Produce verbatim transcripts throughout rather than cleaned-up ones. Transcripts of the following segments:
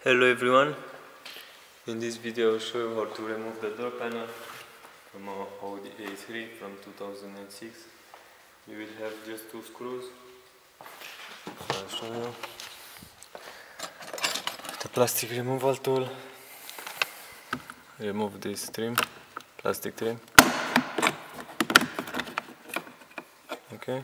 Hello everyone, in this video I'll show you how to remove the door panel from our Audi A three from two thousand six. You will have just two screws. I'll show you the plastic removal tool. Remove this trim, plastic trim. Okay,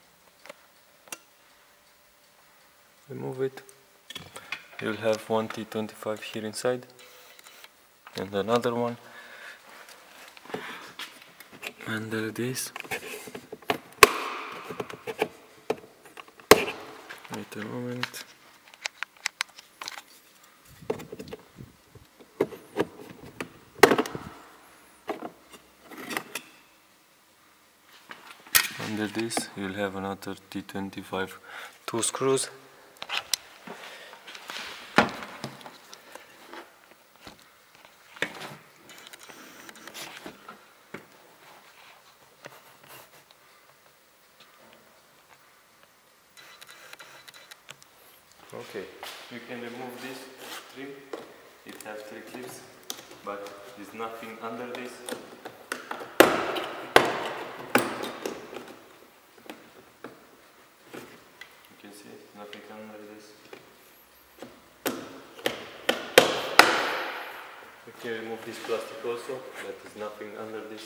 remove it. You'll have one T twenty-five here inside and another one under this. Wait a moment. Under this you'll have another T twenty-five, two screws. Okay, you can remove this trim. It has three clips, but there's nothing under this. You can see nothing under this. You can remove this plastic also, but there's nothing under this.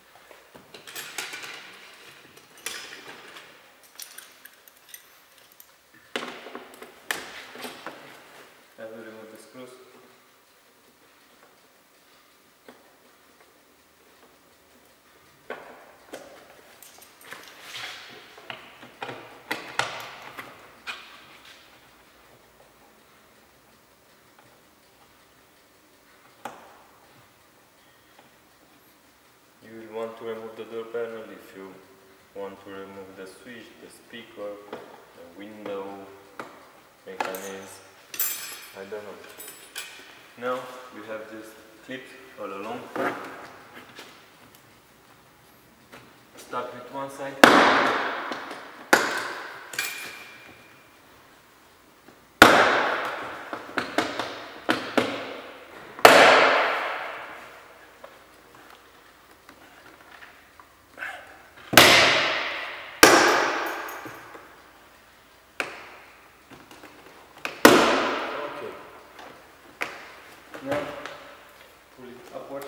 I will remove the screws. You will want to remove the door panel if you want to remove the switch, the speaker, the window, mechanism. I don't know. Now we have just clips all along. Start with one side. Now, pull it upward.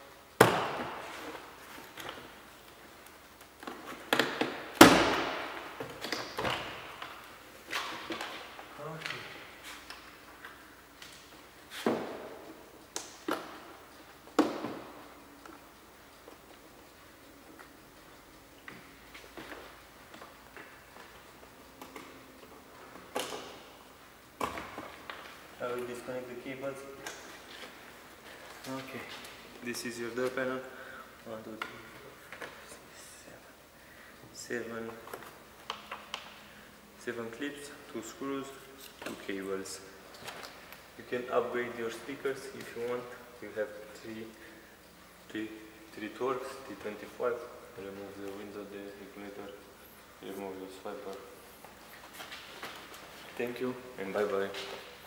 Okay. I will disconnect the cables. Okay, this is your door panel. One, two, three, four, five, six, seven, seven, seven clips, two screws, two cables. You can upgrade your speakers if you want. You have three, three, three Torx T twenty-five. Remove the window, the regulator. Remove the swiper. Thank you and bye bye.